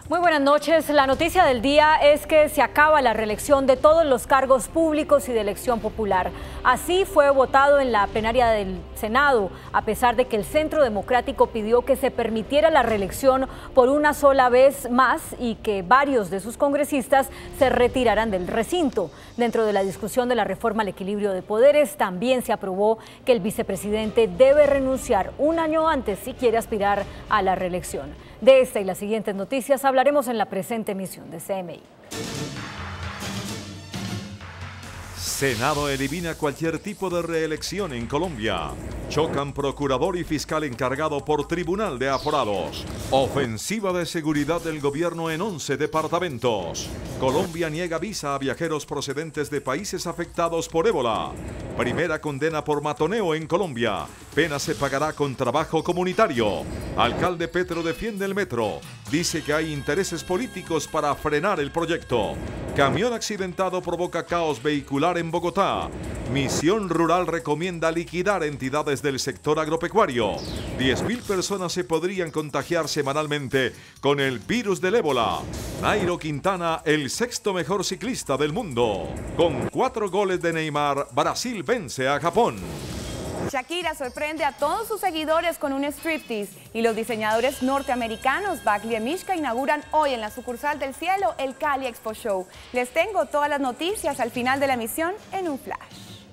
Muy buenas noches. La noticia del día es que se acaba la reelección de todos los cargos públicos y de elección popular. Así fue votado en la plenaria del Senado, a pesar de que el Centro Democrático pidió que se permitiera la reelección por una sola vez más y que varios de sus congresistas se retiraran del recinto. Dentro de la discusión de la reforma al equilibrio de poderes, también se aprobó que el vicepresidente debe renunciar un año antes si quiere aspirar a la reelección. De esta y las siguientes noticias hablaremos en la presente emisión de CMI. Senado elimina cualquier tipo de reelección en Colombia. Chocan procurador y fiscal encargado por Tribunal de Aforados. Ofensiva de seguridad del gobierno en 11 departamentos. Colombia niega visa a viajeros procedentes de países afectados por ébola. Primera condena por matoneo en Colombia. Pena se pagará con trabajo comunitario. Alcalde Petro defiende el metro. Dice que hay intereses políticos para frenar el proyecto. Camión accidentado provoca caos vehicular en Bogotá. Misión Rural recomienda liquidar entidades del sector agropecuario. 10.000 personas se podrían contagiar semanalmente con el virus del ébola. Nairo Quintana, el sexto mejor ciclista del mundo. Con 4 goles de Neymar, Brasil vence a Japón. Shakira sorprende a todos sus seguidores con un striptease y los diseñadores norteamericanos Bagley y Mishka inauguran hoy en la sucursal del Cielo el Cali Expo Show. Les tengo todas las noticias al final de la emisión en un flash.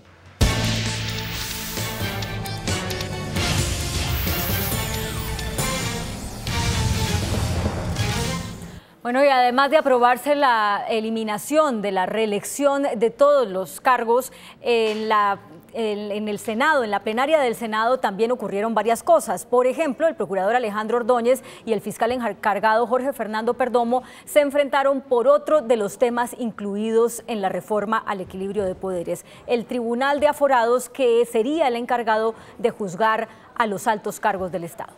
Bueno, y además de aprobarse la eliminación de la reelección de todos los cargos en el Senado, en la plenaria del Senado también ocurrieron varias cosas. Por ejemplo, el procurador Alejandro Ordóñez y el fiscal encargado Jorge Fernando Perdomo se enfrentaron por otro de los temas incluidos en la reforma al equilibrio de poderes, el Tribunal de Aforados, que sería el encargado de juzgar a los altos cargos del Estado.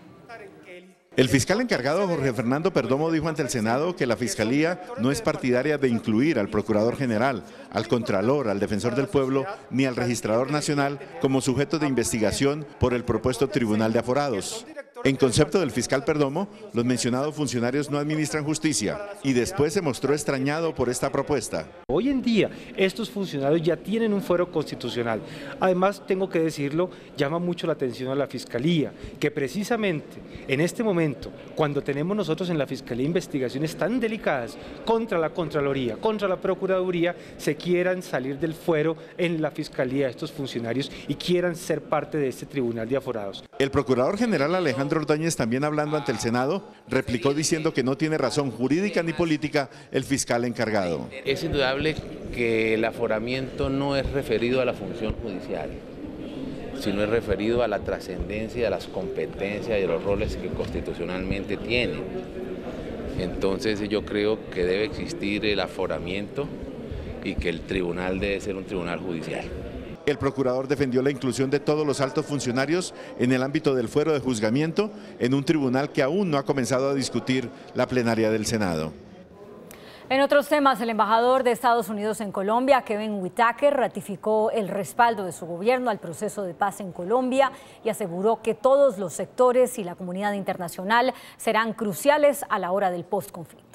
El fiscal encargado Jorge Fernando Perdomo dijo ante el Senado que la Fiscalía no es partidaria de incluir al Procurador General, al Contralor, al Defensor del Pueblo ni al Registrador Nacional como sujetos de investigación por el propuesto Tribunal de Aforados. En concepto del fiscal Perdomo, los mencionados funcionarios no administran justicia y después se mostró extrañado por esta propuesta. Hoy en día estos funcionarios ya tienen un fuero constitucional. Además, tengo que decirlo, llama mucho la atención a la Fiscalía, que precisamente en este momento, cuando tenemos nosotros en la Fiscalía investigaciones tan delicadas contra la Contraloría, contra la Procuraduría, se quieran salir del fuero en la Fiscalía estos funcionarios y quieran ser parte de este Tribunal de Aforados. El Procurador General Alejandro Ordóñez, también hablando ante el Senado, replicó diciendo que no tiene razón jurídica ni política el fiscal encargado. Es indudable que el aforamiento no es referido a la función judicial, sino es referido a la trascendencia, a las competencias y a los roles que constitucionalmente tiene. Entonces yo creo que debe existir el aforamiento y que el tribunal debe ser un tribunal judicial. El procurador defendió la inclusión de todos los altos funcionarios en el ámbito del fuero de juzgamiento en un tribunal que aún no ha comenzado a discutir la plenaria del Senado. En otros temas, el embajador de Estados Unidos en Colombia, Kevin Whitaker, ratificó el respaldo de su gobierno al proceso de paz en Colombia y aseguró que todos los sectores y la comunidad internacional serán cruciales a la hora del postconflicto.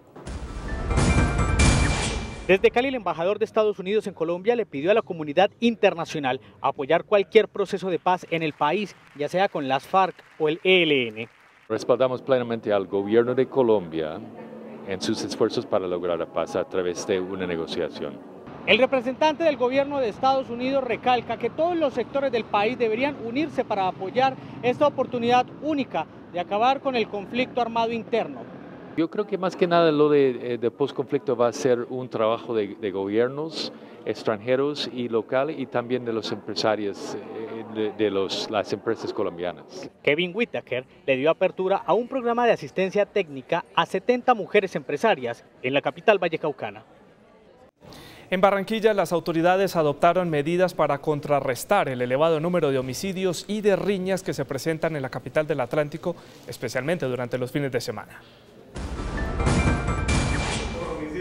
Desde Cali, el embajador de Estados Unidos en Colombia le pidió a la comunidad internacional apoyar cualquier proceso de paz en el país, ya sea con las FARC o el ELN. Respaldamos plenamente al gobierno de Colombia en sus esfuerzos para lograr la paz a través de una negociación. El representante del gobierno de Estados Unidos recalca que todos los sectores del país deberían unirse para apoyar esta oportunidad única de acabar con el conflicto armado interno. Yo creo que más que nada lo de postconflicto va a ser un trabajo de gobiernos extranjeros y locales y también de los empresarios de las empresas colombianas. Kevin Whitaker le dio apertura a un programa de asistencia técnica a 70 mujeres empresarias en la capital vallecaucana. En Barranquilla, las autoridades adoptaron medidas para contrarrestar el elevado número de homicidios y de riñas que se presentan en la capital del Atlántico, especialmente durante los fines de semana.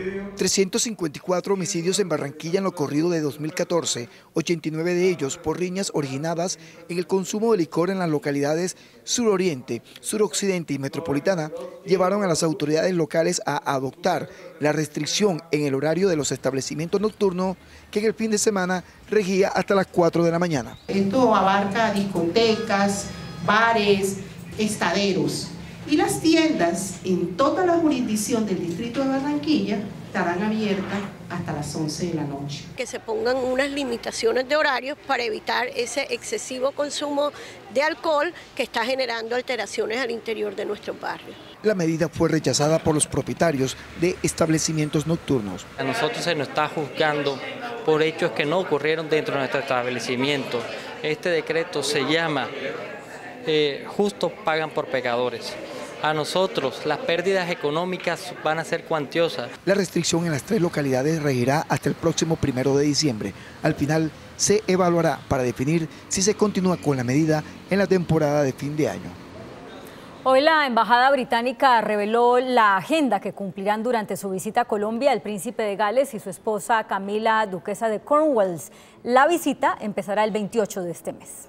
354 homicidios en Barranquilla en lo corrido de 2014, 89 de ellos por riñas originadas en el consumo de licor en las localidades suroriente, suroccidente y metropolitana, llevaron a las autoridades locales a adoptar la restricción en el horario de los establecimientos nocturnos que en el fin de semana regía hasta las 4 de la mañana. Esto abarca discotecas, bares, estaderos. Y las tiendas en toda la jurisdicción del distrito de Barranquilla estarán abiertas hasta las 11 de la noche. Que se pongan unas limitaciones de horarios para evitar ese excesivo consumo de alcohol que está generando alteraciones al interior de nuestros barrios. La medida fue rechazada por los propietarios de establecimientos nocturnos. A nosotros se nos está juzgando por hechos que no ocurrieron dentro de nuestro establecimiento. Este decreto se llama justos pagan por pecadores. A nosotros las pérdidas económicas van a ser cuantiosas. La restricción en las 3 localidades regirá hasta el próximo 1 de diciembre. Al final se evaluará para definir si se continúa con la medida en la temporada de fin de año. Hoy la Embajada Británica reveló la agenda que cumplirán durante su visita a Colombia el príncipe de Gales y su esposa Camila, duquesa de Cornwall. La visita empezará el 28 de este mes.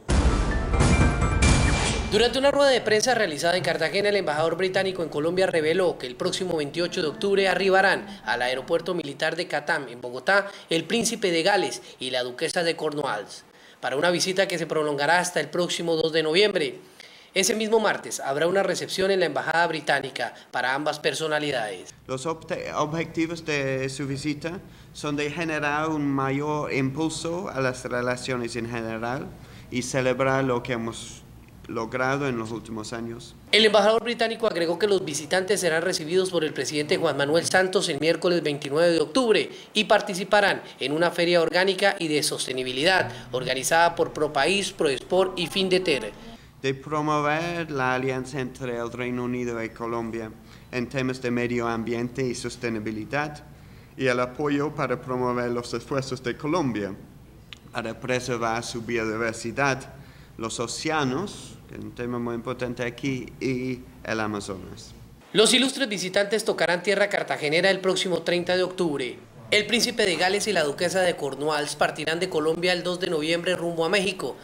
Durante una rueda de prensa realizada en Cartagena, el embajador británico en Colombia reveló que el próximo 28 de octubre arribarán al aeropuerto militar de Chatham, en Bogotá, el príncipe de Gales y la duquesa de Cornwall, para una visita que se prolongará hasta el próximo 2 de noviembre. Ese mismo martes habrá una recepción en la embajada británica para ambas personalidades. Los objetivos de su visita son de generar un mayor impulso a las relaciones en general y celebrar lo que hemos logrado en los últimos años. El embajador británico agregó que los visitantes serán recibidos por el presidente Juan Manuel Santos el miércoles 29 de octubre y participarán en una feria orgánica y de sostenibilidad organizada por ProPaís, ProExport y Findeter. De promover la alianza entre el Reino Unido y Colombia en temas de medio ambiente y sostenibilidad y el apoyo para promover los esfuerzos de Colombia para preservar su biodiversidad, los océanos, que es un tema muy importante aquí, y el Amazonas. Los ilustres visitantes tocarán tierra cartagenera el próximo 30 de octubre. El príncipe de Gales y la duquesa de Cornwall partirán de Colombia el 2 de noviembre rumbo a México.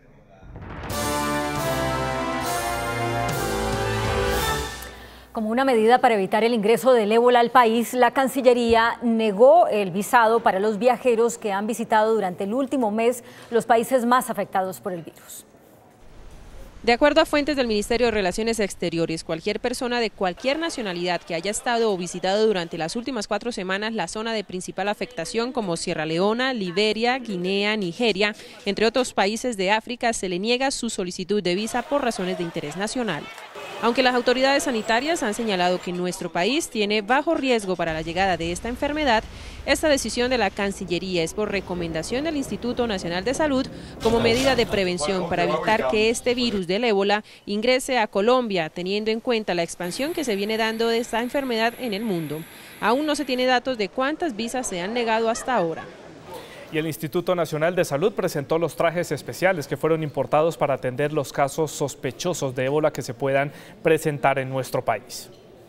Como una medida para evitar el ingreso del ébola al país, la Cancillería negó el visado para los viajeros que han visitado durante el último mes los países más afectados por el virus. De acuerdo a fuentes del Ministerio de Relaciones Exteriores, cualquier persona de cualquier nacionalidad que haya estado o visitado durante las últimas 4 semanas la zona de principal afectación como Sierra Leona, Liberia, Guinea, Nigeria, entre otros países de África, se le niega su solicitud de visa por razones de interés nacional. Aunque las autoridades sanitarias han señalado que nuestro país tiene bajo riesgo para la llegada de esta enfermedad, esta decisión de la Cancillería es por recomendación del Instituto Nacional de Salud como medida de prevención para evitar que este virus del ébola ingrese a Colombia, teniendo en cuenta la expansión que se viene dando de esta enfermedad en el mundo. Aún no se tiene datos de cuántas visas se han negado hasta ahora. Y el Instituto Nacional de Salud presentó los trajes especiales que fueron importados para atender los casos sospechosos de ébola que se puedan presentar en nuestro país.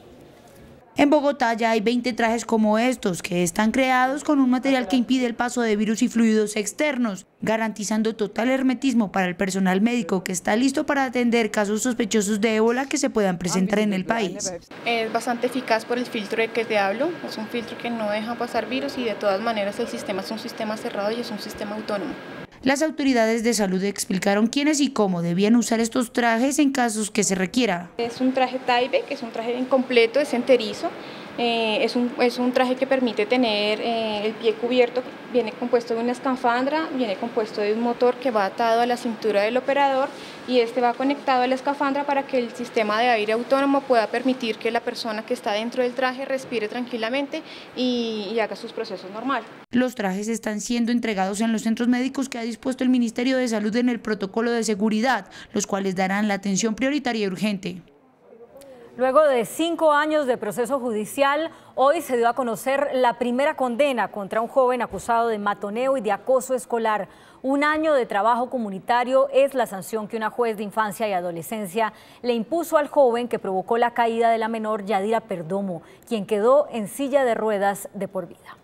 En Bogotá ya hay 20 trajes como estos, que están creados con un material que impide el paso de virus y fluidos externos, garantizando total hermetismo para el personal médico que está listo para atender casos sospechosos de ébola que se puedan presentar en el país. Es bastante eficaz por el filtro de que te hablo, es un filtro que no deja pasar virus y de todas maneras el sistema es un sistema cerrado y es un sistema autónomo. Las autoridades de salud explicaron quiénes y cómo debían usar estos trajes en casos que se requiera. Es un traje Tyvek, que es un traje incompleto, es enterizo. Es un traje que permite tener el pie cubierto, viene compuesto de una escafandra, viene compuesto de un motor que va atado a la cintura del operador y este va conectado a la escafandra para que el sistema de aire autónomo pueda permitir que la persona que está dentro del traje respire tranquilamente y haga sus procesos normales. Los trajes están siendo entregados en los centros médicos que ha dispuesto el Ministerio de Salud en el protocolo de seguridad, los cuales darán la atención prioritaria y urgente. Luego de 5 años de proceso judicial, hoy se dio a conocer la primera condena contra un joven acusado de matoneo y de acoso escolar. 1 año de trabajo comunitario es la sanción que una juez de infancia y adolescencia le impuso al joven que provocó la caída de la menor Yadira Perdomo, quien quedó en silla de ruedas de por vida.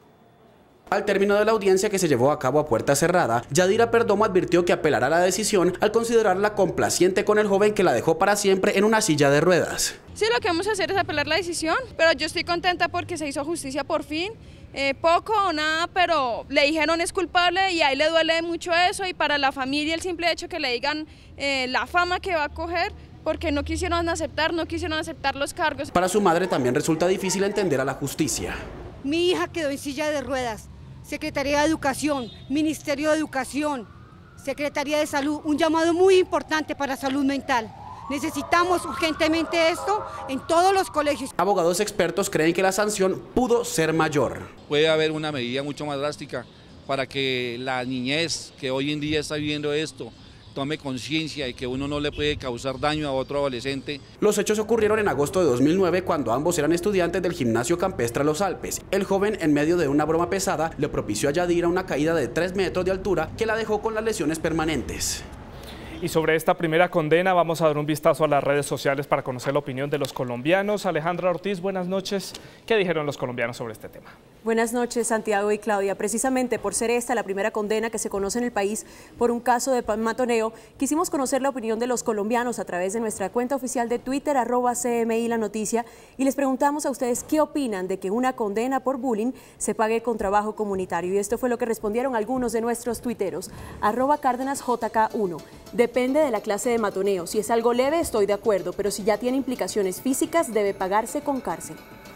Al término de la audiencia que se llevó a cabo a puerta cerrada, Yadira Perdomo advirtió que apelará a la decisión al considerarla complaciente con el joven que la dejó para siempre en una silla de ruedas. Sí, lo que vamos a hacer es apelar la decisión, pero yo estoy contenta porque se hizo justicia por fin. Poco o nada, pero le dijeron es culpable y a él le duele mucho eso, y para la familia el simple hecho que le digan la fama que va a coger, porque no quisieron aceptar los cargos. Para su madre también resulta difícil entender a la justicia. Mi hija quedó en silla de ruedas. Secretaría de Educación, Ministerio de Educación, Secretaría de Salud, un llamado muy importante para salud mental. Necesitamos urgentemente esto en todos los colegios. Abogados expertos creen que la sanción pudo ser mayor. Puede haber una medida mucho más drástica para que la niñez que hoy en día está viviendo esto tome conciencia y que uno no le puede causar daño a otro adolescente. Los hechos ocurrieron en agosto de 2009 cuando ambos eran estudiantes del gimnasio campestre Los Alpes. El joven, en medio de una broma pesada, le propició a Yadira una caída de 3 metros de altura que la dejó con las lesiones permanentes. Y sobre esta primera condena vamos a dar un vistazo a las redes sociales para conocer la opinión de los colombianos. Alejandra Ortiz, buenas noches. ¿Qué dijeron los colombianos sobre este tema? Buenas noches, Santiago y Claudia. Precisamente por ser esta la primera condena que se conoce en el país por un caso de matoneo, quisimos conocer la opinión de los colombianos a través de nuestra cuenta oficial de Twitter, @CMI La Noticia, y les preguntamos a ustedes qué opinan de que una condena por bullying se pague con trabajo comunitario. Y esto fue lo que respondieron algunos de nuestros tuiteros. @CárdenasJK1. Depende de la clase de matoneo. Si es algo leve, estoy de acuerdo, pero si ya tiene implicaciones físicas, debe pagarse con cárcel.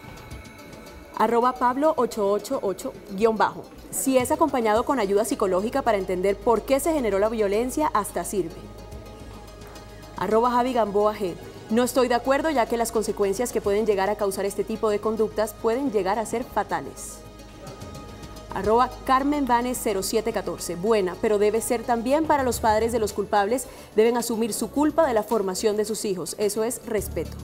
@Pablo888_. Si es acompañado con ayuda psicológica para entender por qué se generó la violencia, hasta sirve. @JaviGamboa_G. No estoy de acuerdo, ya que las consecuencias que pueden llegar a causar este tipo de conductas pueden llegar a ser fatales. @CarmenVanes0714. Buena, pero debe ser también para los padres de los culpables. Deben asumir su culpa de la formación de sus hijos. Eso es respeto.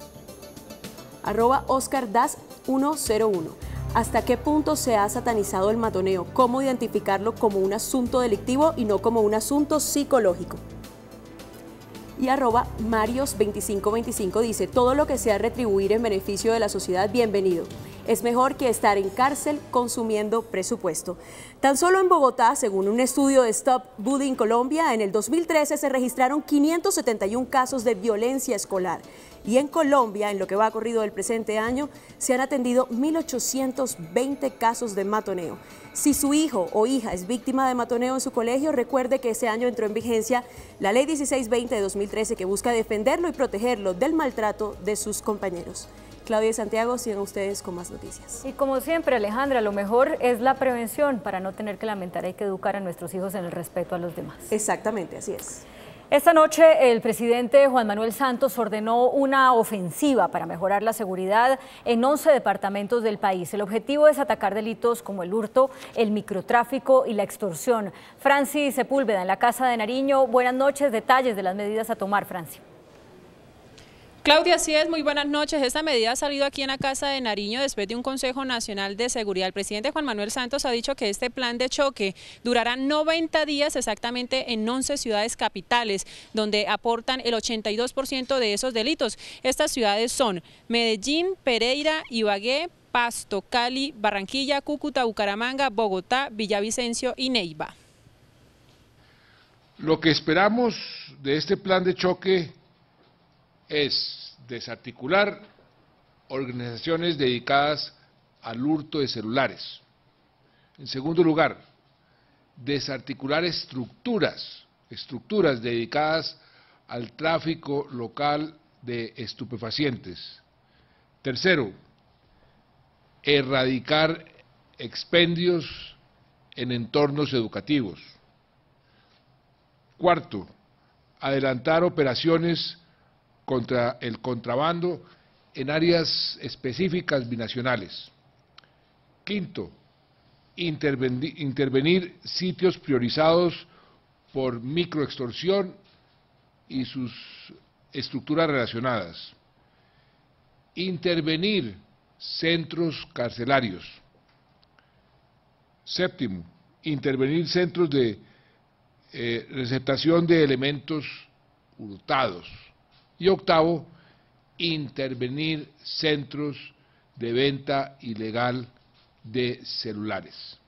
@OscarDas101. ¿Hasta qué punto se ha satanizado el matoneo? ¿Cómo identificarlo como un asunto delictivo y no como un asunto psicológico? Y @Marios2525 dice: todo lo que sea retribuir en beneficio de la sociedad, bienvenido. Es mejor que estar en cárcel consumiendo presupuesto. Tan solo en Bogotá, según un estudio de Stop Bullying Colombia, en el 2013 se registraron 571 casos de violencia escolar. Y en Colombia, en lo que va corrido del presente año, se han atendido 1.820 casos de matoneo. Si su hijo o hija es víctima de matoneo en su colegio, recuerde que ese año entró en vigencia la Ley 1620 de 2013 que busca defenderlo y protegerlo del maltrato de sus compañeros. Claudia y Santiago, sigan ustedes con más noticias. Y como siempre, Alejandra, lo mejor es la prevención. Para no tener que lamentar, hay que educar a nuestros hijos en el respeto a los demás. Exactamente, así es. Esta noche el presidente Juan Manuel Santos ordenó una ofensiva para mejorar la seguridad en 11 departamentos del país. El objetivo es atacar delitos como el hurto, el microtráfico y la extorsión. Franci Sepúlveda, en la Casa de Nariño. Buenas noches, detalles de las medidas a tomar, Franci. Claudia, así es, muy buenas noches. Esta medida ha salido aquí en la Casa de Nariño después de un Consejo Nacional de Seguridad. El presidente Juan Manuel Santos ha dicho que este plan de choque durará 90 días exactamente en 11 ciudades capitales, donde aportan el 82% de esos delitos. Estas ciudades son Medellín, Pereira, Ibagué, Pasto, Cali, Barranquilla, Cúcuta, Bucaramanga, Bogotá, Villavicencio y Neiva. Lo que esperamos de este plan de choque es desarticular organizaciones dedicadas al hurto de celulares. En segundo lugar, desarticular estructuras dedicadas al tráfico local de estupefacientes. Tercero, erradicar expendios en entornos educativos. Cuarto, adelantar operaciones contra el contrabando en áreas específicas binacionales. Quinto, intervenir sitios priorizados por microextorsión y sus estructuras relacionadas. intervenir centros carcelarios. Séptimo, intervenir centros de receptación de elementos hurtados. Y octavo, intervenir centros de venta ilegal de celulares.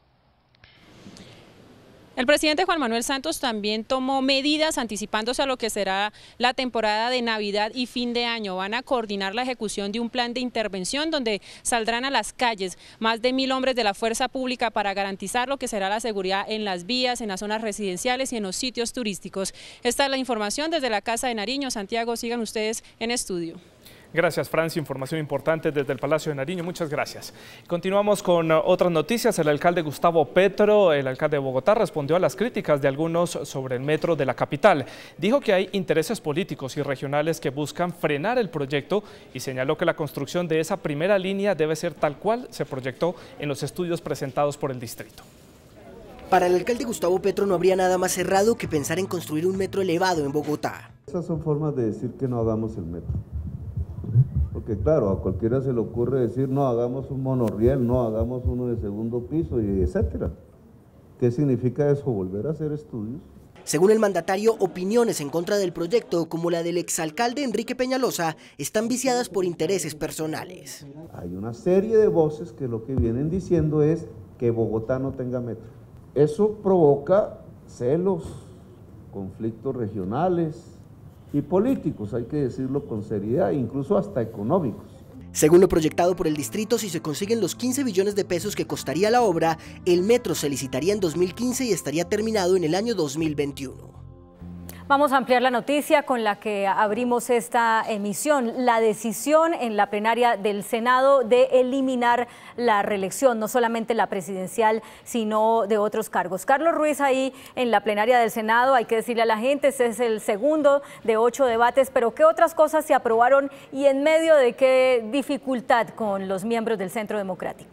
El presidente Juan Manuel Santos también tomó medidas anticipándose a lo que será la temporada de Navidad y fin de año. Van a coordinar la ejecución de un plan de intervención donde saldrán a las calles más de 1000 hombres de la fuerza pública para garantizar lo que será la seguridad en las vías, en las zonas residenciales y en los sitios turísticos. Esta es la información desde la Casa de Nariño. Santiago, sigan ustedes en estudio. Gracias, Francia. Información importante desde el Palacio de Nariño. Muchas gracias. Continuamos con otras noticias. El alcalde Gustavo Petro, el alcalde de Bogotá, respondió a las críticas de algunos sobre el metro de la capital. Dijo que hay intereses políticos y regionales que buscan frenar el proyecto y señaló que la construcción de esa primera línea debe ser tal cual se proyectó en los estudios presentados por el distrito. Para el alcalde Gustavo Petro no habría nada más cerrado que pensar en construir un metro elevado en Bogotá. Esas son formas de decir que no hagamos el metro. Porque claro, a cualquiera se le ocurre decir, no, hagamos un monorriel, no, hagamos uno de segundo piso, y etcétera. ¿Qué significa eso? ¿Volver a hacer estudios? Según el mandatario, opiniones en contra del proyecto, como la del exalcalde Enrique Peñalosa, están viciadas por intereses personales. Hay una serie de voces que lo que vienen diciendo es que Bogotá no tenga metro. Eso provoca celos, conflictos regionales y políticos, hay que decirlo con seriedad, incluso hasta económicos. Según lo proyectado por el distrito, si se consiguen los 15 billones de pesos que costaría la obra, el metro se licitaría en 2015 y estaría terminado en el año 2021. Vamos a ampliar la noticia con la que abrimos esta emisión. La decisión en la plenaria del Senado de eliminar la reelección, no solamente la presidencial, sino de otros cargos. Carlos Ruiz, ahí en la plenaria del Senado, hay que decirle a la gente, ese es el segundo de 8 debates, pero ¿qué otras cosas se aprobaron y en medio de qué dificultad con los miembros del Centro Democrático?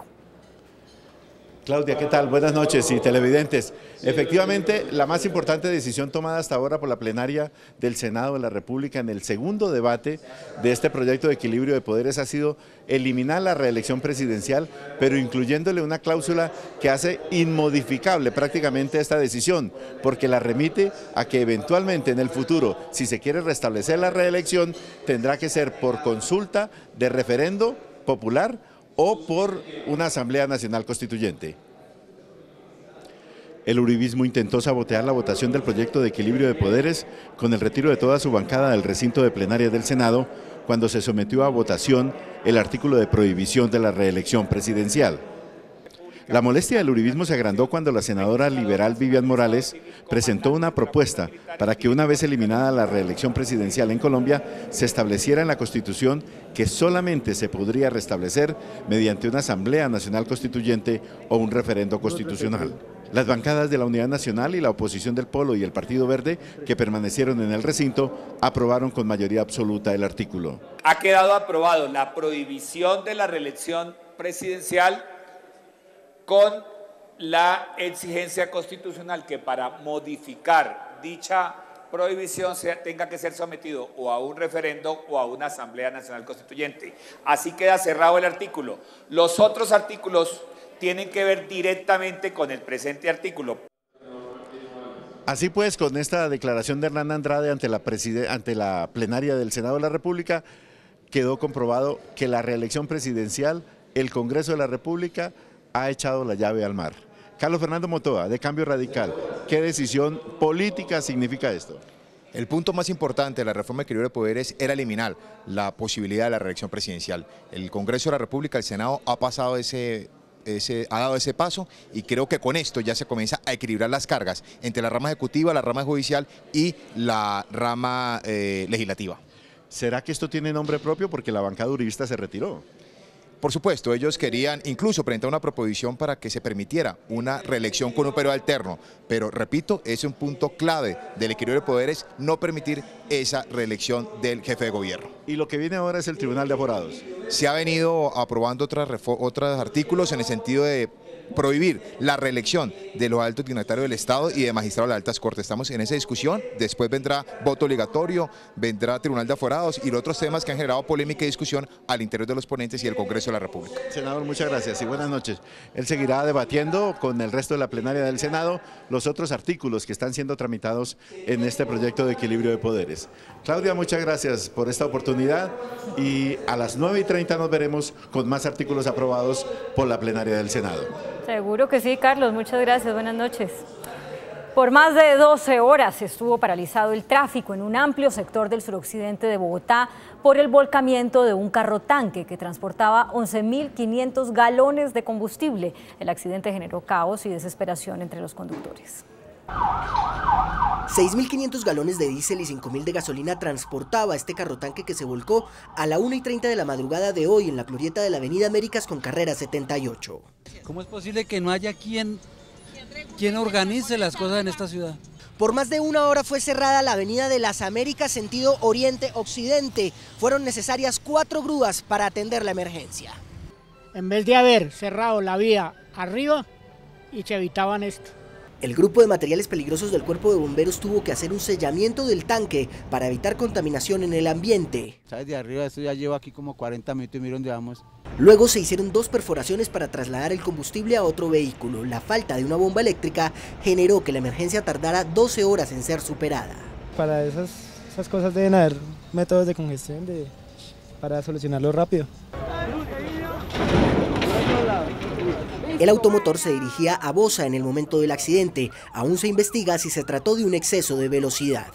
Claudia, ¿qué tal? Buenas noches y televidentes. Efectivamente, la más importante decisión tomada hasta ahora por la plenaria del Senado de la República en el segundo debate de este proyecto de equilibrio de poderes ha sido eliminar la reelección presidencial, pero incluyéndole una cláusula que hace inmodificable prácticamente esta decisión, porque la remite a que eventualmente en el futuro, si se quiere restablecer la reelección, tendrá que ser por consulta de referendo popular o por una Asamblea Nacional Constituyente. El uribismo intentó sabotear la votación del proyecto de equilibrio de poderes con el retiro de toda su bancada del recinto de plenaria del Senado cuando se sometió a votación el artículo de prohibición de la reelección presidencial. La molestia del uribismo se agrandó cuando la senadora liberal Vivian Morales presentó una propuesta para que una vez eliminada la reelección presidencial en Colombia, se estableciera en la Constitución que solamente se podría restablecer mediante una Asamblea Nacional Constituyente o un referendo constitucional. Las bancadas de la Unidad Nacional y la oposición del Polo y el Partido Verde, que permanecieron en el recinto, aprobaron con mayoría absoluta el artículo. Ha quedado aprobado la prohibición de la reelección presidencial con la exigencia constitucional que para modificar dicha prohibición tenga que ser sometido o a un referendo o a una Asamblea Nacional Constituyente. Así queda cerrado el artículo. Los otros artículos tienen que ver directamente con el presente artículo. Así pues, con esta declaración de Hernán Andrade ante la plenaria del Senado de la República, quedó comprobado que la reelección presidencial, el Congreso de la República, ha echado la llave al mar. Carlos Fernando Motoa, de Cambio Radical, ¿qué decisión política significa esto? El punto más importante de la reforma de equilibrio de poderes era eliminar la posibilidad de la reelección presidencial. El Congreso de la República, el Senado, ha dado ese paso y creo que con esto ya se comienza a equilibrar las cargas entre la rama ejecutiva, la rama judicial y la rama legislativa. ¿Será que esto tiene nombre propio porque la bancada uribista se retiró? Por supuesto, ellos querían incluso presentar una proposición para que se permitiera una reelección con un periodo alterno, pero repito, es un punto clave del equilibrio de poderes, no permitir esa reelección del jefe de gobierno. ¿Y lo que viene ahora es el Tribunal de Aforados? Se ha venido aprobando otros artículos en el sentido de prohibir la reelección de los altos dignatarios del Estado y de magistrados de las altas cortes. Estamos en esa discusión, después vendrá voto obligatorio, vendrá Tribunal de Aforados y los otros temas que han generado polémica y discusión al interior de los ponentes y del Congreso de la República. Senador, muchas gracias y buenas noches. Él seguirá debatiendo con el resto de la plenaria del Senado los otros artículos que están siendo tramitados en este proyecto de equilibrio de poderes. Claudia, muchas gracias por esta oportunidad y a las 9:30 nos veremos con más artículos aprobados por la plenaria del Senado. Seguro que sí, Carlos. Muchas gracias. Buenas noches. Por más de 12 horas estuvo paralizado el tráfico en un amplio sector del suroccidente de Bogotá por el volcamiento de un carro tanque que transportaba 11.500 galones de combustible. El accidente generó caos y desesperación entre los conductores. 6.500 galones de diésel y 5.000 de gasolina transportaba este carro tanque que se volcó a la 1:30 de la madrugada de hoy en la glorieta de la Avenida Américas con carrera 78. ¿Cómo es posible que no haya quien organice las cosas en esta ciudad? Por más de una hora fue cerrada la Avenida de las Américas sentido oriente-occidente. Fueron necesarias 4 grúas para atender la emergencia. En vez de haber cerrado la vía arriba y se evitaban esto. El grupo de materiales peligrosos del Cuerpo de Bomberos tuvo que hacer un sellamiento del tanque para evitar contaminación en el ambiente. ¿Sabes? De arriba esto ya lleva aquí como 40 minutos y mira dónde vamos. Luego se hicieron 2 perforaciones para trasladar el combustible a otro vehículo. La falta de una bomba eléctrica generó que la emergencia tardara 12 horas en ser superada. Para esas cosas deben haber métodos de congestión para solucionarlo rápido. El automotor se dirigía a Bosa en el momento del accidente. Aún se investiga si se trató de un exceso de velocidad.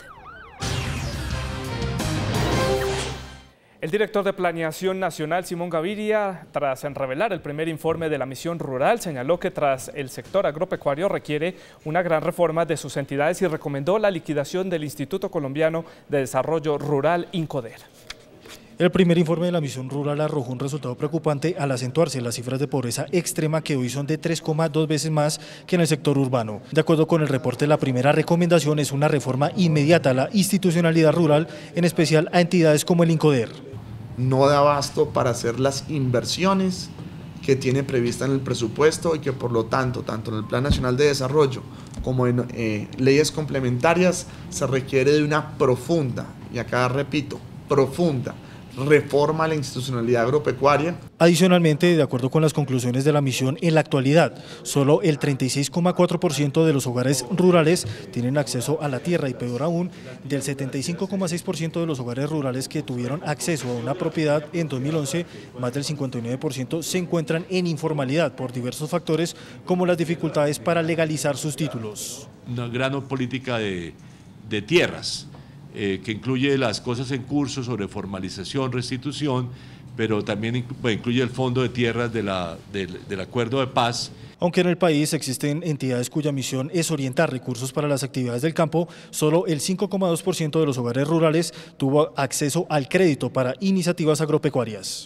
El director de Planeación Nacional, Simón Gaviria, tras revelar el primer informe de la misión rural, señaló que tras el sector agropecuario requiere una gran reforma de sus entidades y recomendó la liquidación del Instituto Colombiano de Desarrollo Rural, INCODER. El primer informe de la misión rural arrojó un resultado preocupante al acentuarse las cifras de pobreza extrema que hoy son de 3,2 veces más que en el sector urbano. De acuerdo con el reporte, la primera recomendación es una reforma inmediata a la institucionalidad rural, en especial a entidades como el INCODER. No da abasto para hacer las inversiones que tiene prevista en el presupuesto y que por lo tanto, tanto en el Plan Nacional de Desarrollo como en leyes complementarias, se requiere de una profunda, y acá repito, profunda, reforma a la institucionalidad agropecuaria. Adicionalmente, de acuerdo con las conclusiones de la misión, en la actualidad, solo el 36,4% de los hogares rurales tienen acceso a la tierra y, peor aún, del 75,6% de los hogares rurales que tuvieron acceso a una propiedad en 2011, más del 59% se encuentran en informalidad por diversos factores como las dificultades para legalizar sus títulos. Una gran política de tierras. Que incluye las cosas en curso sobre formalización, restitución, pero también incluye el fondo de tierras del acuerdo de paz. Aunque en el país existen entidades cuya misión es orientar recursos para las actividades del campo, solo el 5,2% de los hogares rurales tuvo acceso al crédito para iniciativas agropecuarias.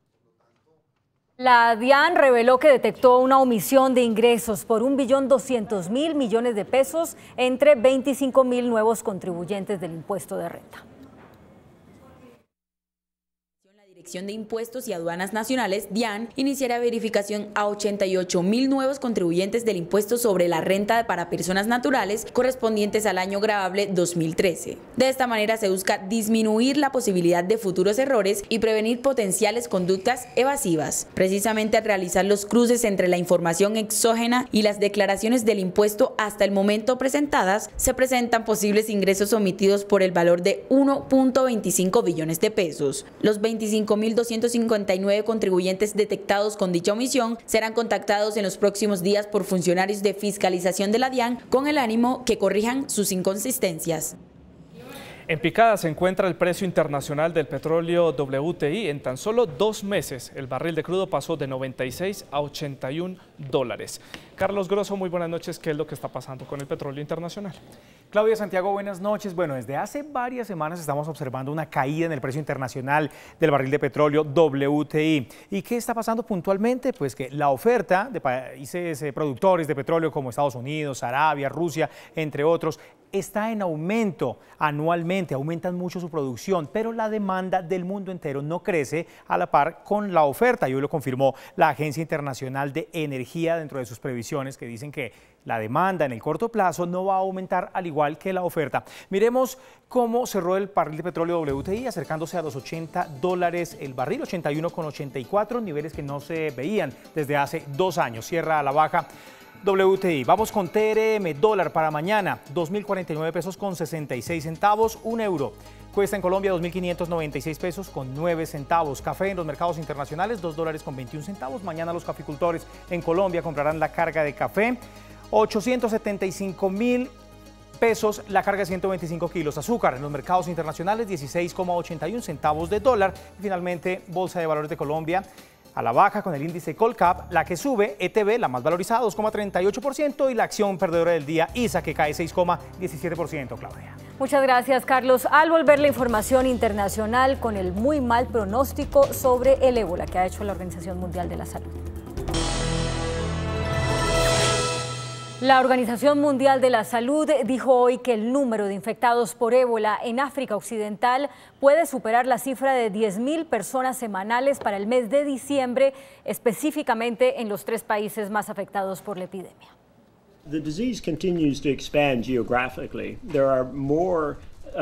La DIAN reveló que detectó una omisión de ingresos por 1.200.000 millones de pesos entre 25.000 nuevos contribuyentes del impuesto de renta. La Dirección de Impuestos y Aduanas Nacionales, DIAN, iniciará verificación a 88.000 nuevos contribuyentes del impuesto sobre la renta para personas naturales correspondientes al año gravable 2013. De esta manera se busca disminuir la posibilidad de futuros errores y prevenir potenciales conductas evasivas. Precisamente al realizar los cruces entre la información exógena y las declaraciones del impuesto hasta el momento presentadas, se presentan posibles ingresos omitidos por el valor de 1.25 billones de pesos. Los 25.259 contribuyentes detectados con dicha omisión serán contactados en los próximos días por funcionarios de fiscalización de la DIAN con el ánimo que corrijan sus inconsistencias. En picada se encuentra el precio internacional del petróleo WTI. En tan solo 2 meses, el barril de crudo pasó de 96 a 81 dólares. Carlos Grosso, muy buenas noches. ¿Qué es lo que está pasando con el petróleo internacional? Claudia, Santiago, buenas noches. Bueno, desde hace varias semanas estamos observando una caída en el precio internacional del barril de petróleo WTI. ¿Y qué está pasando puntualmente? Pues que la oferta de países productores de petróleo como Estados Unidos, Arabia, Rusia, entre otros, está en aumento anualmente, aumentan mucho su producción, pero la demanda del mundo entero no crece a la par con la oferta. Y hoy lo confirmó la Agencia Internacional de Energía dentro de sus previsiones, que dicen que la demanda en el corto plazo no va a aumentar al igual que la oferta. Miremos cómo cerró el barril de petróleo WTI, acercándose a los $80 el barril, 81,84, niveles que no se veían desde hace 2 años. Cierra a la baja WTI. Vamos con TRM, dólar para mañana, 2.049 pesos con 66 centavos, 1 euro. Cuesta en Colombia 2.596 pesos con 9 centavos. Café en los mercados internacionales, $2 con 21 centavos. Mañana los caficultores en Colombia comprarán la carga de café, 875.000 pesos la carga de 125 kilos. Azúcar en los mercados internacionales, 16,81 centavos de dólar. Y finalmente, Bolsa de Valores de Colombia, a la baja con el índice Colcap, la que sube, ETB, la más valorizada, 2,38%, y la acción perdedora del día, ISA, que cae 6,17%, Claudia. Muchas gracias, Carlos. Al volver la información internacional con el muy mal pronóstico sobre el ébola que ha hecho la Organización Mundial de la Salud. La Organización Mundial de la Salud dijo hoy que el número de infectados por ébola en África Occidental puede superar la cifra de 10.000 personas semanales para el mes de diciembre, específicamente en los 3 países más afectados por la epidemia. The disease continues to expand geographically. There are more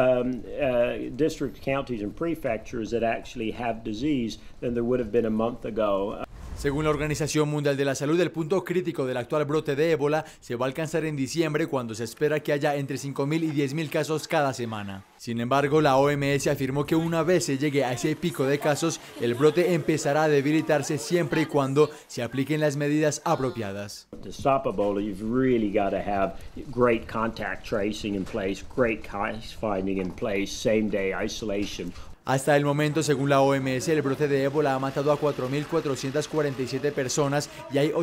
districts, counties and prefectures that actually have disease than there would have been a month ago. Según la Organización Mundial de la Salud, el punto crítico del actual brote de ébola se va a alcanzar en diciembre, cuando se espera que haya entre 5.000 y 10.000 casos cada semana. Sin embargo, la OMS afirmó que una vez se llegue a ese pico de casos, el brote empezará a debilitarse siempre y cuando se apliquen las medidas apropiadas. To stop Ebola, you've really got to have great contact tracing in place, great case finding in place, same day isolation. Hasta el momento, según la OMS, el brote de ébola ha matado a 4.447 personas y hay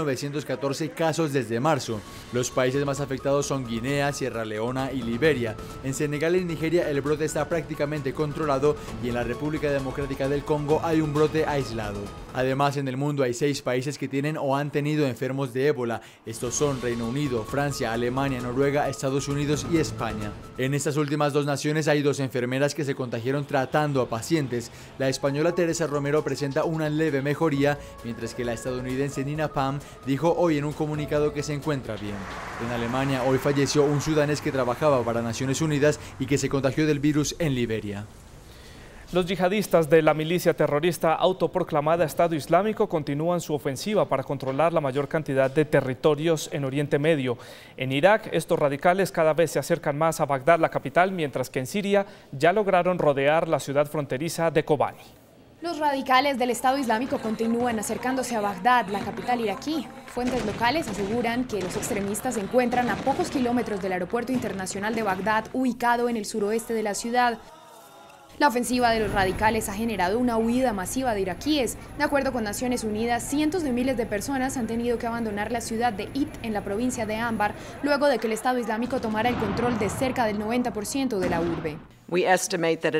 8.914 casos desde marzo. Los países más afectados son Guinea, Sierra Leona y Liberia. En Senegal y Nigeria el brote está prácticamente controlado, y en la República Democrática del Congo hay un brote aislado. Además, en el mundo hay 6 países que tienen o han tenido enfermos de ébola. Estos son Reino Unido, Francia, Alemania, Noruega, Estados Unidos y España. En estas últimas 2 naciones hay 2 enfermeras que se contagiaron tratando a pacientes. La española Teresa Romero presenta una leve mejoría, mientras que la estadounidense Nina Pham dijo hoy en un comunicado que se encuentra bien. En Alemania hoy falleció un sudanés que trabajaba para Naciones Unidas y que se contagió del virus en Liberia. Los yihadistas de la milicia terrorista autoproclamada Estado Islámico continúan su ofensiva para controlar la mayor cantidad de territorios en Oriente Medio. En Irak, estos radicales cada vez se acercan más a Bagdad, la capital, mientras que en Siria ya lograron rodear la ciudad fronteriza de Kobani. Los radicales del Estado Islámico continúan acercándose a Bagdad, la capital iraquí. Fuentes locales aseguran que los extremistas se encuentran a pocos kilómetros del aeropuerto internacional de Bagdad, ubicado en el suroeste de la ciudad. La ofensiva de los radicales ha generado una huida masiva de iraquíes. De acuerdo con Naciones Unidas, cientos de miles de personas han tenido que abandonar la ciudad de Id, en la provincia de Anbar, luego de que el Estado Islámico tomara el control de cerca del 90% de la urbe. We estimate that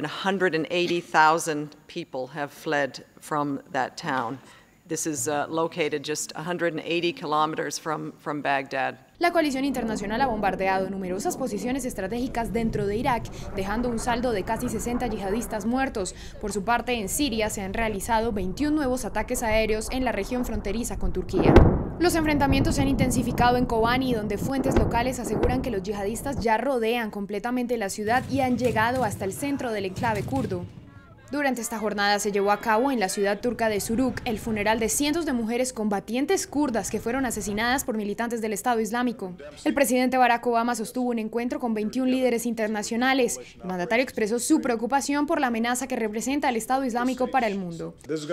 180,000 people have fled from that town. This is located just 180 kilometers from Baghdad. La coalición internacional ha bombardeado numerosas posiciones estratégicas dentro de Irak, dejando un saldo de casi 60 yihadistas muertos. Por su parte, en Siria se han realizado 21 nuevos ataques aéreos en la región fronteriza con Turquía. Los enfrentamientos se han intensificado en Kobani, donde fuentes locales aseguran que los yihadistas ya rodean completamente la ciudad y han llegado hasta el centro del enclave kurdo. Durante esta jornada se llevó a cabo en la ciudad turca de Suruk el funeral de cientos de mujeres combatientes kurdas que fueron asesinadas por militantes del Estado Islámico. El presidente Barack Obama sostuvo un encuentro con 21 líderes internacionales. El mandatario expresó su preocupación por la amenaza que representa el Estado Islámico para el mundo.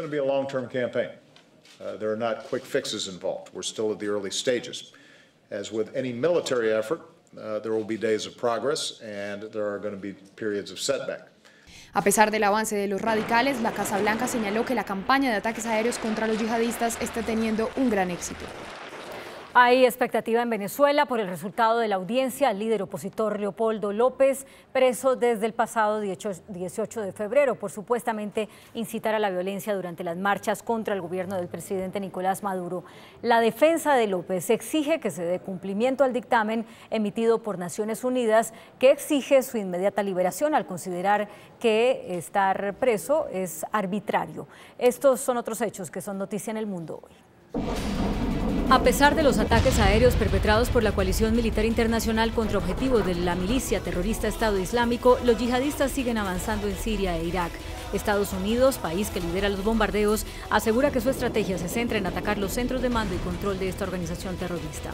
There are not quick fixes involved. We're still at the early stages. As with any military effort, there will be days of progress and there are going to be periods of setback. A pesar del avance de los radicales, la Casa Blanca señaló que la campaña de ataques aéreos contra los yihadistas está teniendo un gran éxito. Hay expectativa en Venezuela por el resultado de la audiencia al líder opositor Leopoldo López, preso desde el pasado 18 de febrero por supuestamente incitar a la violencia durante las marchas contra el gobierno del presidente Nicolás Maduro. La defensa de López exige que se dé cumplimiento al dictamen emitido por Naciones Unidas que exige su inmediata liberación al considerar que estar preso es arbitrario. Estos son otros hechos que son noticia en el mundo hoy. A pesar de los ataques aéreos perpetrados por la coalición militar internacional contra objetivos de la milicia terrorista Estado Islámico, los yihadistas siguen avanzando en Siria e Irak. Estados Unidos, país que lidera los bombardeos, asegura que su estrategia se centra en atacar los centros de mando y control de esta organización terrorista.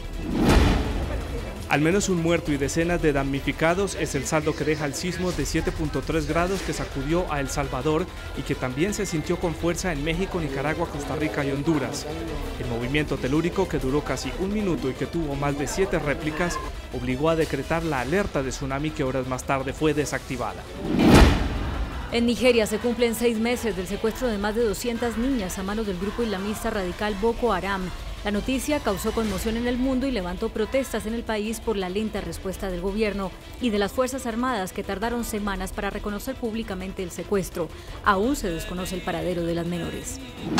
Al menos un muerto y decenas de damnificados es el saldo que deja el sismo de 7.3 grados que sacudió a El Salvador y que también se sintió con fuerza en México, Nicaragua, Costa Rica y Honduras. El movimiento telúrico, que duró casi un minuto y que tuvo más de 7 réplicas, obligó a decretar la alerta de tsunami que horas más tarde fue desactivada. En Nigeria se cumplen 6 meses del secuestro de más de 200 niñas a manos del grupo islamista radical Boko Haram. La noticia causó conmoción en el mundo y levantó protestas en el país por la lenta respuesta del gobierno y de las Fuerzas Armadas que tardaron semanas para reconocer públicamente el secuestro. Aún se desconoce el paradero de las menores.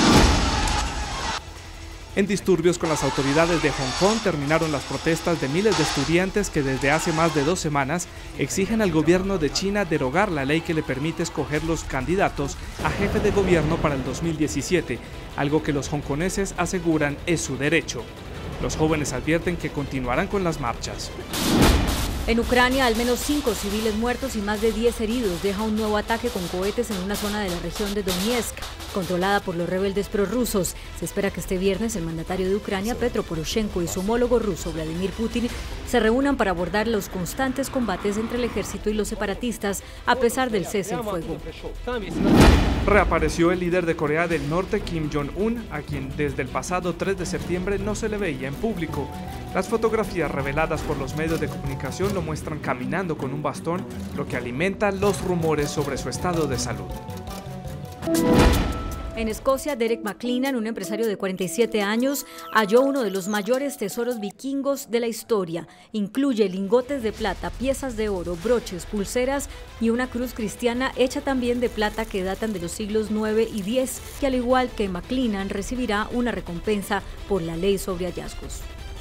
En disturbios con las autoridades de Hong Kong terminaron las protestas de miles de estudiantes que desde hace más de 2 semanas exigen al gobierno de China derogar la ley que le permite escoger los candidatos a jefe de gobierno para el 2017, algo que los hongkoneses aseguran es su derecho. Los jóvenes advierten que continuarán con las marchas. En Ucrania, al menos 5 civiles muertos y más de 10 heridos deja un nuevo ataque con cohetes en una zona de la región de Donetsk, controlada por los rebeldes prorrusos. Se espera que este viernes el mandatario de Ucrania, Petro Poroshenko, y su homólogo ruso, Vladimir Putin, se reúnan para abordar los constantes combates entre el ejército y los separatistas, a pesar del cese al fuego. Reapareció el líder de Corea del Norte, Kim Jong-un, a quien desde el pasado 3 de septiembre no se le veía en público. Las fotografías reveladas por los medios de comunicación lo muestran caminando con un bastón, lo que alimenta los rumores sobre su estado de salud. En Escocia, Derek McLennan, un empresario de 47 años, halló uno de los mayores tesoros vikingos de la historia. Incluye lingotes de plata, piezas de oro, broches, pulseras y una cruz cristiana hecha también de plata que datan de los siglos IX y X, que al igual que McLennan recibirá una recompensa por la ley sobre hallazgos.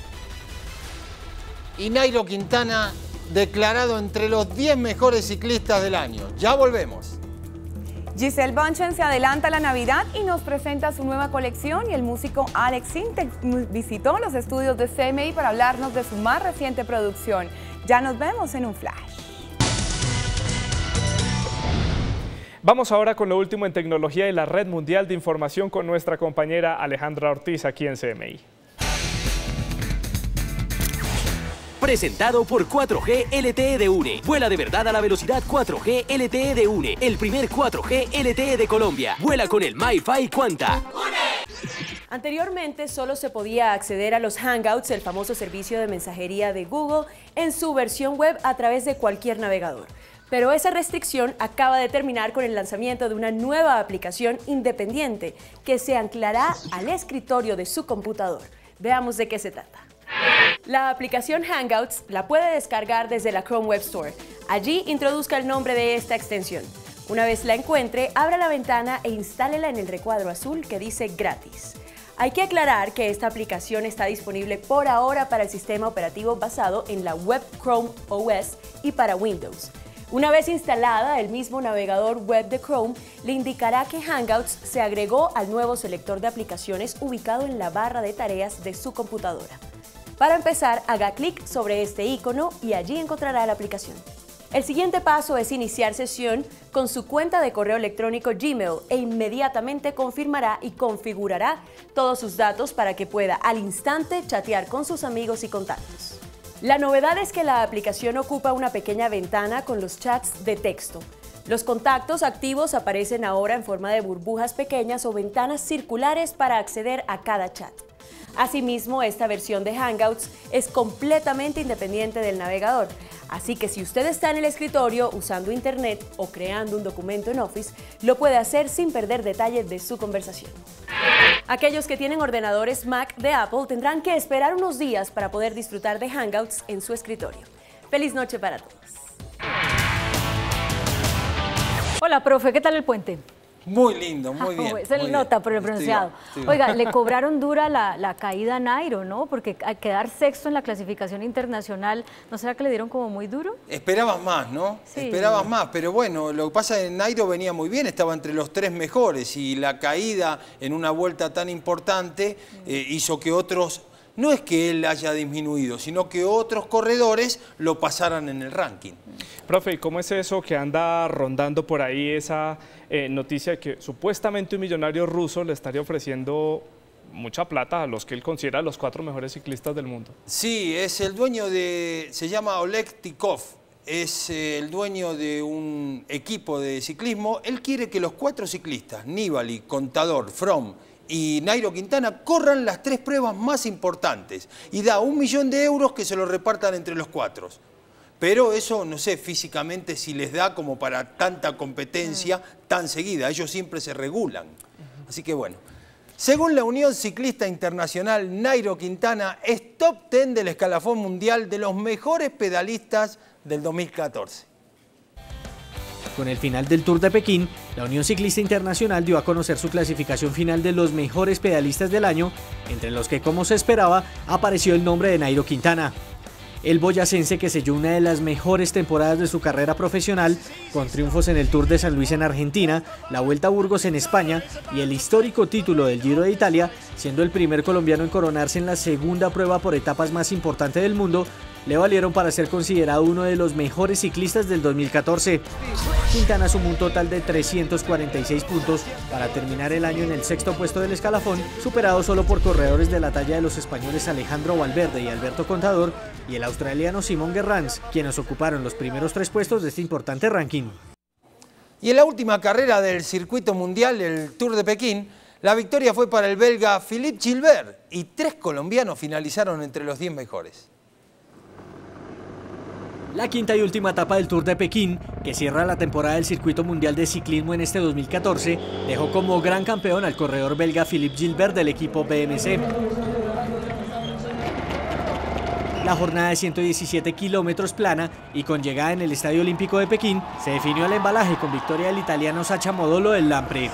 Y Nairo Quintana declarado entre los 10 mejores ciclistas del año. Ya volvemos. Giselle Bündchen se adelanta a la Navidad y nos presenta su nueva colección, y el músico Alex Sintek visitó los estudios de CMI para hablarnos de su más reciente producción. Ya nos vemos en un flash. Vamos ahora con lo último en tecnología y la red mundial de información con nuestra compañera Alejandra Ortiz aquí en CMI. Presentado por 4G LTE de UNE. Vuela de verdad a la velocidad 4G LTE de UNE. El primer 4G LTE de Colombia. Vuela con el MiFi Quanta. Anteriormente solo se podía acceder a los Hangouts, el famoso servicio de mensajería de Google, en su versión web a través de cualquier navegador. Pero esa restricción acaba de terminar con el lanzamiento de una nueva aplicación independiente que se anclará al escritorio de su computador. Veamos de qué se trata. La aplicación Hangouts la puede descargar desde la Chrome Web Store. Allí introduzca el nombre de esta extensión. Una vez la encuentre, abra la ventana e instálela en el recuadro azul que dice gratis. Hay que aclarar que esta aplicación está disponible por ahora para el sistema operativo basado en la web Chrome OS y para Windows. Una vez instalada, el mismo navegador web de Chrome le indicará que Hangouts se agregó al nuevo selector de aplicaciones ubicado en la barra de tareas de su computadora. Para empezar, haga clic sobre este icono y allí encontrará la aplicación. El siguiente paso es iniciar sesión con su cuenta de correo electrónico Gmail e inmediatamente confirmará y configurará todos sus datos para que pueda al instante chatear con sus amigos y contactos. La novedad es que la aplicación ocupa una pequeña ventana con los chats de texto. Los contactos activos aparecen ahora en forma de burbujas pequeñas o ventanas circulares para acceder a cada chat. Asimismo, esta versión de Hangouts es completamente independiente del navegador, así que si usted está en el escritorio usando Internet o creando un documento en Office, lo puede hacer sin perder detalles de su conversación. Aquellos que tienen ordenadores Mac de Apple tendrán que esperar unos días para poder disfrutar de Hangouts en su escritorio. Feliz noche para todos. Hola, profe, ¿qué tal el puente? Muy lindo, muy bien. Se le nota por el pronunciado. Oiga, le cobraron dura la caída a Nairo, ¿no? Porque al quedar sexto en la clasificación internacional, ¿no será que le dieron como muy duro? Esperabas más, ¿no? Sí. Esperabas más, pero bueno, lo que pasa es que Nairo venía muy bien, estaba entre los 3 mejores y la caída en una vuelta tan importante hizo que otros, no es que él haya disminuido, sino que otros corredores lo pasaran en el ranking. Profe, ¿y cómo es eso que anda rondando por ahí esa noticia de que supuestamente un millonario ruso le estaría ofreciendo mucha plata a los que él considera los 4 mejores ciclistas del mundo? Sí, es el dueño se llama Oleg Tikov, es el dueño de un equipo de ciclismo. Él quiere que los 4 ciclistas, Nibali, Contador, Froome y Nairo Quintana, corran las 3 pruebas más importantes y da 1 millón de euros que se lo repartan entre los 4. Pero eso no sé físicamente si les da como para tanta competencia tan seguida. Ellos siempre se regulan. Así que bueno. Según la Unión Ciclista Internacional, Nairo Quintana es top 10 del escalafón mundial de los mejores pedalistas del 2014. Con el final del Tour de Pekín, la Unión Ciclista Internacional dio a conocer su clasificación final de los mejores pedalistas del año, entre los que, como se esperaba, apareció el nombre de Nairo Quintana. El boyacense, que selló una de las mejores temporadas de su carrera profesional, con triunfos en el Tour de San Luis en Argentina, la Vuelta a Burgos en España y el histórico título del Giro de Italia, siendo el primer colombiano en coronarse en la segunda prueba por etapas más importante del mundo, le valieron para ser considerado uno de los mejores ciclistas del 2014. Quintana sumó un total de 346 puntos para terminar el año en el 6º puesto del escalafón, superado solo por corredores de la talla de los españoles Alejandro Valverde y Alberto Contador y el australiano Simon Gerrans, quienes ocuparon los primeros 3 puestos de este importante ranking. Y en la última carrera del circuito mundial, el Tour de Pekín, la victoria fue para el belga Philippe Gilbert y 3 colombianos finalizaron entre los 10 mejores. La quinta y última etapa del Tour de Pekín, que cierra la temporada del Circuito Mundial de Ciclismo en este 2014, dejó como gran campeón al corredor belga Philippe Gilbert del equipo BMC. La jornada de 117 kilómetros plana y con llegada en el Estadio Olímpico de Pekín, se definió el embalaje con victoria del italiano Sacha Modolo del Lampre.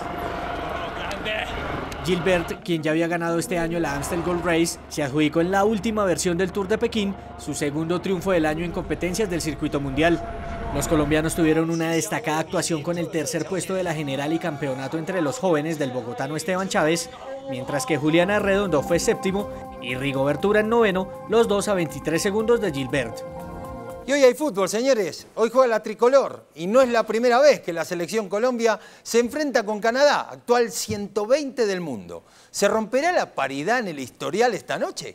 Gilbert, quien ya había ganado este año la Amstel Gold Race, se adjudicó en la última versión del Tour de Pekín su segundo triunfo del año en competencias del circuito mundial. Los colombianos tuvieron una destacada actuación con el 3er puesto de la general y campeonato entre los jóvenes del bogotano Esteban Chávez, mientras que Julián Arredondo fue 7º y Rigoberto Urán 9º, los dos a 23 segundos de Gilbert. Y hoy hay fútbol, señores. Hoy juega la tricolor y no es la primera vez que la selección Colombia se enfrenta con Canadá, actual 120 del mundo. ¿Se romperá la paridad en el historial esta noche?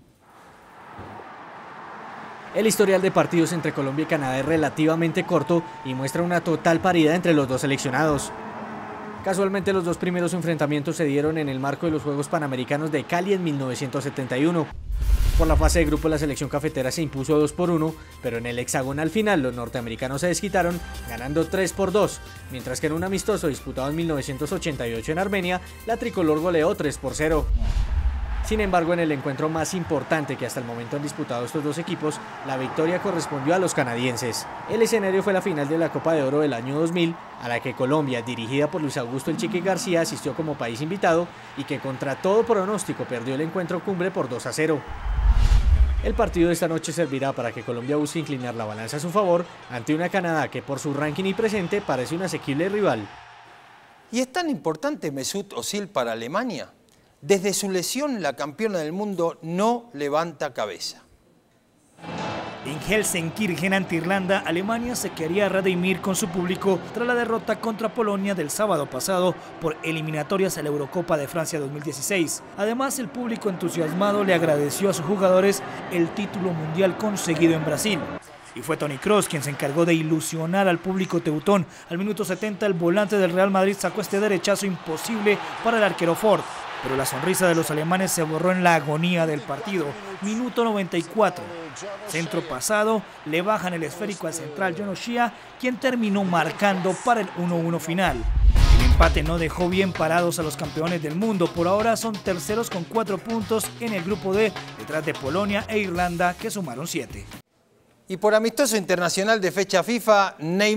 El historial de partidos entre Colombia y Canadá es relativamente corto y muestra una total paridad entre los dos seleccionados. Casualmente los 2 primeros enfrentamientos se dieron en el marco de los Juegos Panamericanos de Cali en 1971. Por la fase de grupo la selección cafetera se impuso 2-1, pero en el hexagonal final los norteamericanos se desquitaron ganando 3-2, mientras que en un amistoso disputado en 1988 en Armenia, la tricolor goleó 3-0. Sin embargo, en el encuentro más importante que hasta el momento han disputado estos dos equipos, la victoria correspondió a los canadienses. El escenario fue la final de la Copa de Oro del año 2000, a la que Colombia, dirigida por Luis Augusto El Chiqui García, asistió como país invitado y que contra todo pronóstico perdió el encuentro cumbre por 2-0. El partido de esta noche servirá para que Colombia busque inclinar la balanza a su favor ante una Canadá que por su ranking y presente parece un asequible rival. ¿Y es tan importante Mesut Özil para Alemania? Desde su lesión, la campeona del mundo no levanta cabeza. En Helsenkirchen ante Irlanda, Alemania se quería redimir con su público tras la derrota contra Polonia del sábado pasado por eliminatorias a la Eurocopa de Francia 2016. Además, el público entusiasmado le agradeció a sus jugadores el título mundial conseguido en Brasil. Y fue Toni Kroos quien se encargó de ilusionar al público teutón. Al minuto 70, el volante del Real Madrid sacó este derechazo imposible para el arquero Ford. Pero la sonrisa de los alemanes se borró en la agonía del partido. Minuto 94. Centro pasado, le bajan el esférico al central John O'Shea, quien terminó marcando para el 1-1 final. El empate no dejó bien parados a los campeones del mundo. Por ahora son terceros con 4 puntos en el grupo D, detrás de Polonia e Irlanda, que sumaron 7. Y por amistoso internacional de fecha FIFA,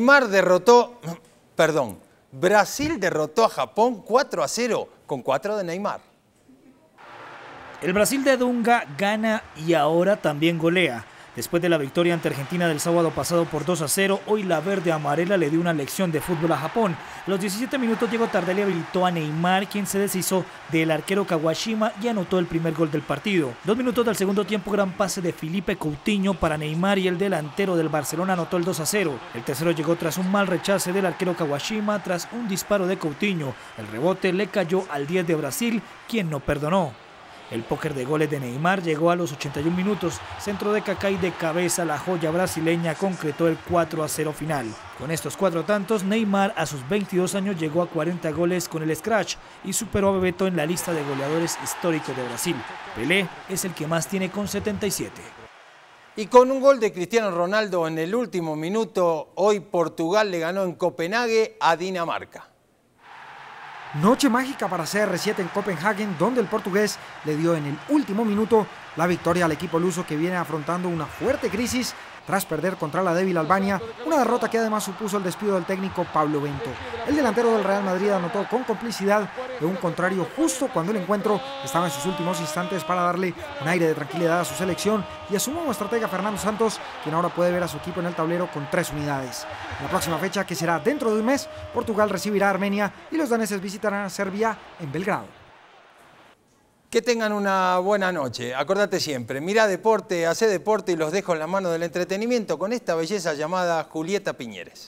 Brasil derrotó a Japón 4-0 con 4 de Neymar. El Brasil de Dunga gana y ahora también golea. Después de la victoria ante Argentina del sábado pasado por 2-0, hoy la verde amarela le dio una lección de fútbol a Japón. A los 17 minutos Diego Tardelli habilitó a Neymar, quien se deshizo del arquero Kawashima y anotó el primer gol del partido. 2 minutos del segundo tiempo, gran pase de Felipe Coutinho para Neymar y el delantero del Barcelona anotó el 2-0. El tercero llegó tras un mal rechace del arquero Kawashima tras un disparo de Coutinho. El rebote le cayó al 10 de Brasil, quien no perdonó. El póker de goles de Neymar llegó a los 81 minutos. Centro de Kaká y de cabeza la joya brasileña concretó el 4-0 final. Con estos 4 tantos, Neymar a sus 22 años llegó a 40 goles con el Scratch y superó a Bebeto en la lista de goleadores históricos de Brasil. Pelé es el que más tiene con 77. Y con un gol de Cristiano Ronaldo en el último minuto, hoy Portugal le ganó en Copenhague a Dinamarca. Noche mágica para CR7 en Copenhagen, donde el portugués le dio en el último minuto la victoria al equipo luso, que viene afrontando una fuerte crisis tras perder contra la débil Albania, una derrota que además supuso el despido del técnico Pablo Bento. El delantero del Real Madrid anotó con complicidad de un contrario justo cuando el encuentro estaba en sus últimos instantes para darle un aire de tranquilidad a su selección y a su nuevo estratega Fernando Santos, quien ahora puede ver a su equipo en el tablero con 3 unidades. En la próxima fecha, que será dentro de un mes, Portugal recibirá a Armenia y los daneses visitarán a Serbia en Belgrado. Que tengan una buena noche. Acordate siempre, mirá deporte, hacé deporte y los dejo en la mano del entretenimiento con esta belleza llamada Julieta Piñeres.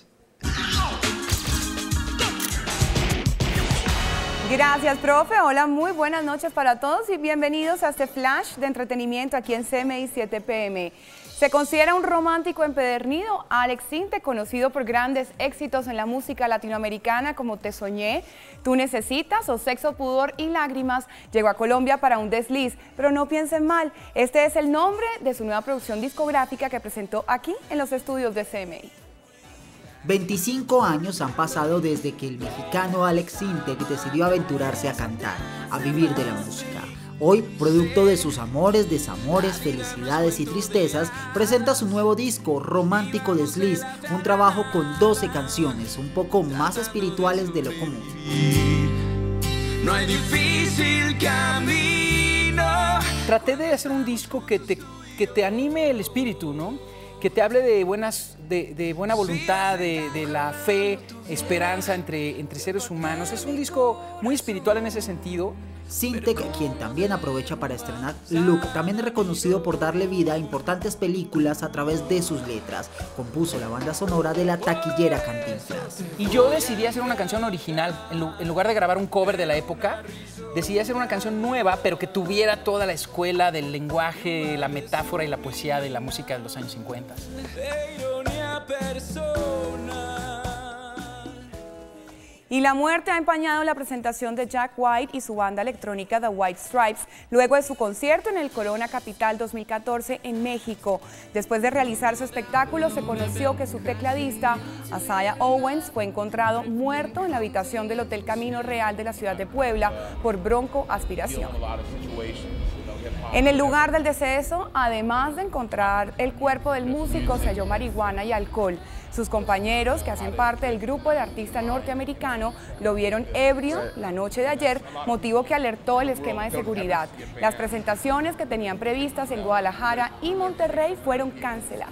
Gracias, profe. Hola, muy buenas noches para todos y bienvenidos a este flash de entretenimiento aquí en CMI 7 PM. Se considera un romántico empedernido. Alex Sintek, conocido por grandes éxitos en la música latinoamericana como Te Soñé, Tú Necesitas o Sexo, Pudor y Lágrimas, llegó a Colombia para un desliz. Pero no piensen mal, este es el nombre de su nueva producción discográfica que presentó aquí en los estudios de CMI. 25 años han pasado desde que el mexicano Alex Sintek decidió aventurarse a cantar, a vivir de la música. Hoy, producto de sus amores, desamores, felicidades y tristezas, presenta su nuevo disco, Romántico Desliz, un trabajo con 12 canciones, un poco más espirituales de lo común. No hay difícil camino. Traté de hacer un disco que te anime el espíritu, ¿no? Que te hable de buena voluntad, de la fe, esperanza entre seres humanos. Es un disco muy espiritual en ese sentido. Sintek, quien también aprovecha para estrenar look, también es reconocido por darle vida a importantes películas a través de sus letras. Compuso la banda sonora de la taquillera Cantinflas. Y yo decidí hacer una canción original, en lugar de grabar un cover de la época, decidí hacer una canción nueva, pero que tuviera toda la escuela del lenguaje, la metáfora y la poesía de la música de los años 50. Y la muerte ha empañado la presentación de Jack White y su banda electrónica The White Stripes luego de su concierto en el Corona Capital 2014 en México. Después de realizar su espectáculo, se conoció que su tecladista, Isaiah Owens, fue encontrado muerto en la habitación del Hotel Camino Real de la ciudad de Puebla por broncoaspiración. En el lugar del deceso, además de encontrar el cuerpo del músico, se halló marihuana y alcohol. Sus compañeros, que hacen parte del grupo del artista norteamericano, lo vieron ebrio la noche de ayer, motivo que alertó el esquema de seguridad. Las presentaciones que tenían previstas en Guadalajara y Monterrey fueron canceladas.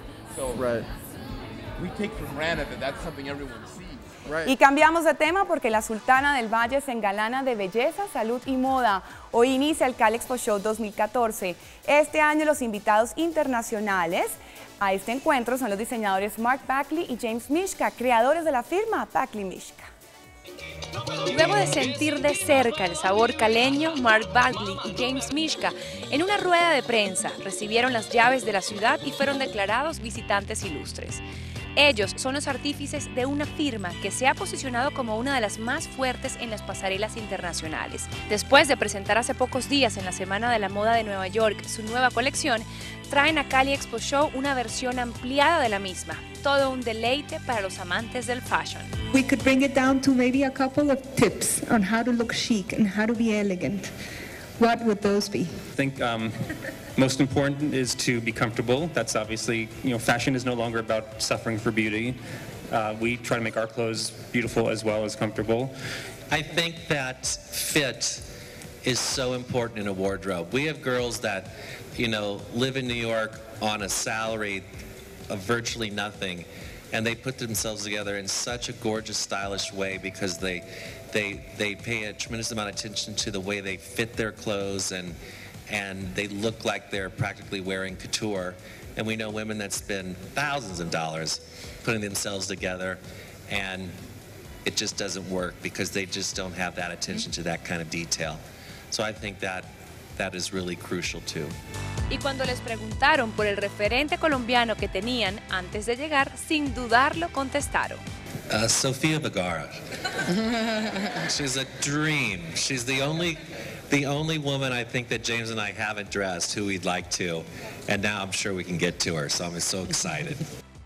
Y cambiamos de tema porque la Sultana del Valle se engalana de belleza, salud y moda. Hoy inicia el Calexpo Show 2014. Este año los invitados internacionales a este encuentro son los diseñadores Mark Bagley y James Mishka, creadores de la firma Bagley Mishka. Luego de sentir de cerca el sabor caleño, Mark Bagley y James Mishka, en una rueda de prensa, recibieron las llaves de la ciudad y fueron declarados visitantes ilustres. Ellos son los artífices de una firma que se ha posicionado como una de las más fuertes en las pasarelas internacionales. Después de presentar hace pocos días en la Semana de la Moda de Nueva York su nueva colección, traen a Cali Expo Show una versión ampliada de la misma. Todo un deleite para los amantes del fashion. We could bring it down to maybe a couple of tips on how to look chic and how to be elegant. What would those be? I think most important is to be comfortable. That's obviously, fashion is no longer about suffering for beauty. We try to make our clothes beautiful as well as comfortable. I think that fit is so important in a wardrobe. We have girls that, live in New York on a salary of virtually nothing, and they put themselves together in such a gorgeous, stylish way because they pay a tremendous amount of attention to the way they fit their clothes, and they look like they're practically wearing couture. And we know women that spend thousands of dollars putting themselves together, and it just doesn't work because they just don't have that attention to that kind of detail. So I think that is really crucial too. Y cuando les preguntaron por el referente colombiano que tenían antes de llegar, sin dudarlo contestaron. Sofía Vergara. She's a dream. She's the only woman I think that James and I haven't dressed who we'd like to, and now I'm sure we can get to her, so I'm so excited.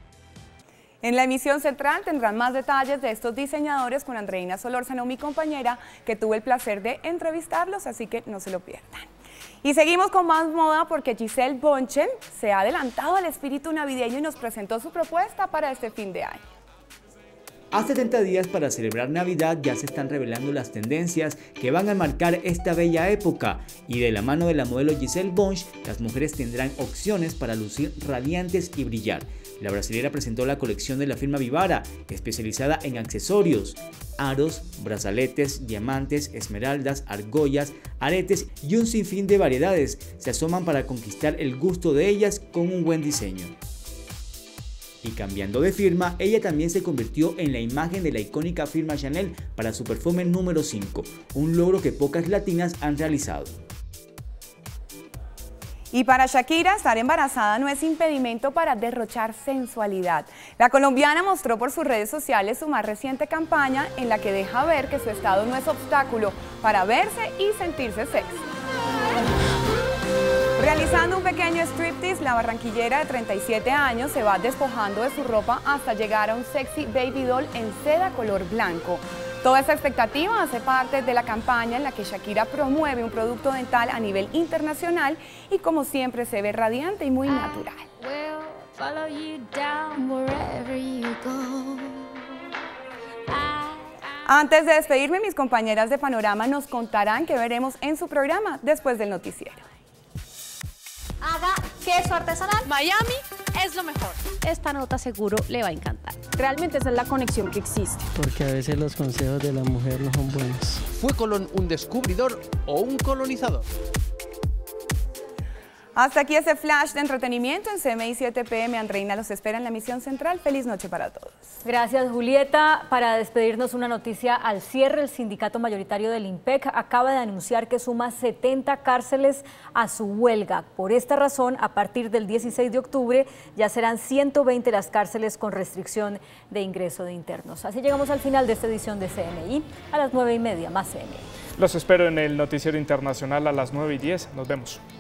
En la emisión central tendrán más detalles de estos diseñadores con Andreina Solórzano, mi compañera, que tuve el placer de entrevistarlos, así que no se lo pierdan. Y seguimos con más moda porque Giselle Bündchen se ha adelantado al espíritu navideño y nos presentó su propuesta para este fin de año. A 70 días para celebrar Navidad ya se están revelando las tendencias que van a marcar esta bella época, y de la mano de la modelo Giselle Bündchen, las mujeres tendrán opciones para lucir radiantes y brillar. La brasilera presentó la colección de la firma Vivara, especializada en accesorios, aros, brazaletes, diamantes, esmeraldas, argollas, aretes y un sinfín de variedades se asoman para conquistar el gusto de ellas con un buen diseño. Y cambiando de firma, ella también se convirtió en la imagen de la icónica firma Chanel para su perfume número 5, un logro que pocas latinas han realizado. Y para Shakira, estar embarazada no es impedimento para derrochar sensualidad. La colombiana mostró por sus redes sociales su más reciente campaña en la que deja ver que su estado no es obstáculo para verse y sentirse sexy. Realizando un pequeño striptease, la barranquillera de 37 años se va despojando de su ropa hasta llegar a un sexy baby doll en seda color blanco. Toda esta expectativa hace parte de la campaña en la que Shakira promueve un producto dental a nivel internacional y como siempre se ve radiante y muy natural. Antes de despedirme, mis compañeras de Panorama nos contarán qué veremos en su programa después del noticiero. Haga queso artesanal. Miami es lo mejor. Esta nota seguro le va a encantar. Realmente esa es la conexión que existe. Porque a veces los consejos de la mujer no son buenos. ¿Fue Colón un descubridor o un colonizador? Hasta aquí ese flash de entretenimiento en CMI 7 PM. Andreina los espera en la emisión central. Feliz noche para todos. Gracias, Julieta. Para despedirnos, una noticia al cierre. El sindicato mayoritario del IMPEC acaba de anunciar que suma 70 cárceles a su huelga. Por esta razón, a partir del 16 de octubre ya serán 120 las cárceles con restricción de ingreso de internos. Así llegamos al final de esta edición de CMI. A las 9:30 más CMI. Los espero en el noticiero internacional a las 9:10. Nos vemos.